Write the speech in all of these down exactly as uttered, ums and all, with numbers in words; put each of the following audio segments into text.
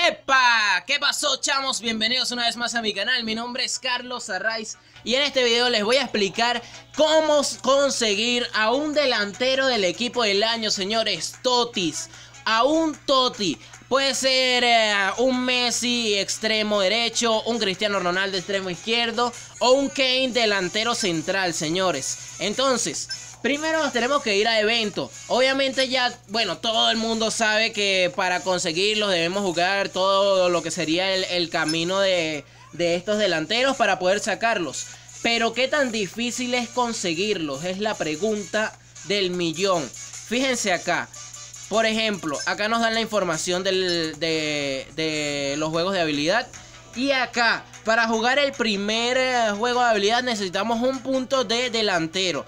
¡Epa! ¿Qué pasó, chamos? Bienvenidos una vez más a mi canal. Mi nombre es Carlos Arraiz y en este video les voy a explicar cómo conseguir a un delantero del equipo del año, señores. Totis. A un Toti. Puede ser eh, un Messi extremo derecho, un Cristiano Ronaldo extremo izquierdo o un Kane delantero central, señores. Entonces, primero nos tenemos que ir a evento. Obviamente ya, bueno, todo el mundo sabe que para conseguirlos debemos jugar todo lo que sería el, el camino de, de estos delanteros para poder sacarlos. Pero ¿qué tan difícil es conseguirlos? Es la pregunta del millón. Fíjense acá. Por ejemplo, acá nos dan la información del, de, de los juegos de habilidad. Y acá, para jugar el primer eh, juego de habilidad necesitamos un punto de delantero.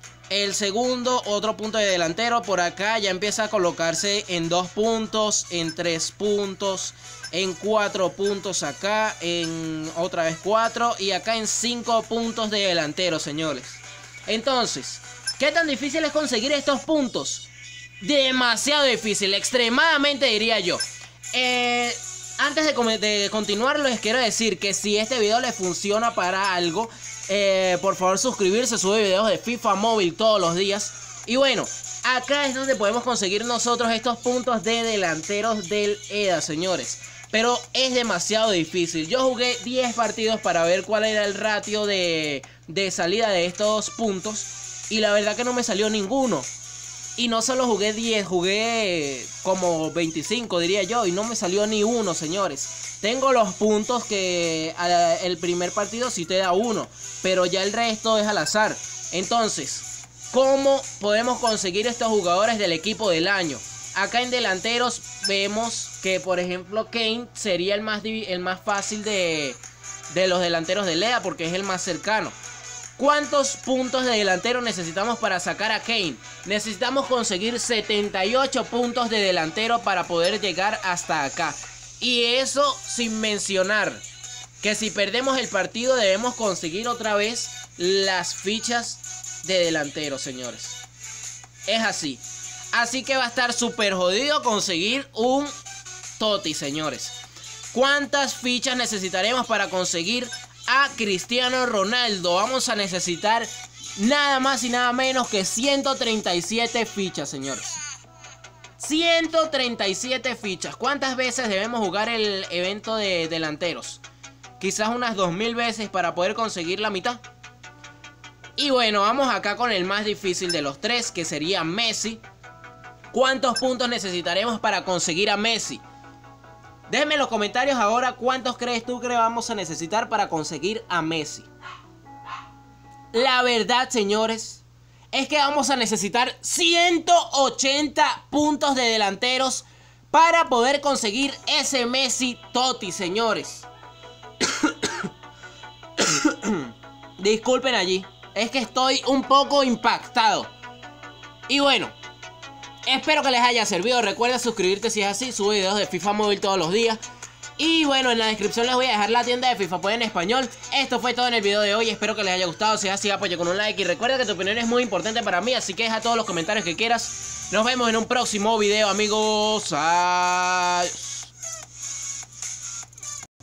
El segundo, otro punto de delantero. Por acá ya empieza a colocarse en dos puntos, en tres puntos, en cuatro puntos acá, en otra vez cuatro y acá en cinco puntos de delantero, señores. Entonces, ¿qué tan difícil es conseguir estos puntos? Demasiado difícil, extremadamente diría yo. Eh, antes de, de continuar les quiero decir que si este video les funciona para algo, eh, por favor suscribirse, sube videos de FIFA móvil todos los días. Y bueno, acá es donde podemos conseguir nosotros estos puntos de delanteros del E D A, señores. Pero es demasiado difícil. Yo jugué diez partidos para ver cuál era el ratio de, de salida de estos puntos y la verdad que no me salió ninguno. Y no solo jugué diez, jugué como veinticinco diría yo. Y no me salió ni uno, señores. Tengo los puntos que a, el primer partido sí te da uno, pero ya el resto es al azar. Entonces, ¿cómo podemos conseguir estos jugadores del equipo del año? Acá en delanteros vemos que, por ejemplo, Kane sería el más, el más fácil de, de los delanteros de E D A porque es el más cercano. ¿Cuántos puntos de delantero necesitamos para sacar a Kane? Necesitamos conseguir setenta y ocho puntos de delantero para poder llegar hasta acá. Y eso sin mencionar que si perdemos el partido debemos conseguir otra vez las fichas de delantero, señores. Es así. Así que va a estar súper jodido conseguir un Toti, señores. ¿Cuántas fichas necesitaremos para conseguir a Cristiano Ronaldo? Vamos a necesitar nada más y nada menos que ciento treinta y siete fichas, señores. ciento treinta y siete fichas. ¿Cuántas veces debemos jugar el evento de delanteros? Quizás unas dos mil veces para poder conseguir la mitad. Y bueno, vamos acá con el más difícil de los tres, que sería Messi. ¿Cuántos puntos necesitaremos para conseguir a Messi? Déjenme en los comentarios ahora cuántos crees tú que vamos a necesitar para conseguir a Messi. La verdad, señores, es que vamos a necesitar ciento ochenta puntos de delanteros para poder conseguir ese Messi Toti, señores. Disculpen allí, es que estoy un poco impactado. Y bueno, espero que les haya servido. Recuerda suscribirte si es así. Subo videos de FIFA móvil todos los días. Y bueno, en la descripción les voy a dejar la tienda de FIFA Point en español. Esto fue todo en el video de hoy. Espero que les haya gustado. Si es así, apoya con un like. Y recuerda que tu opinión es muy importante para mí. Así que deja todos los comentarios que quieras. Nos vemos en un próximo video, amigos. Adiós.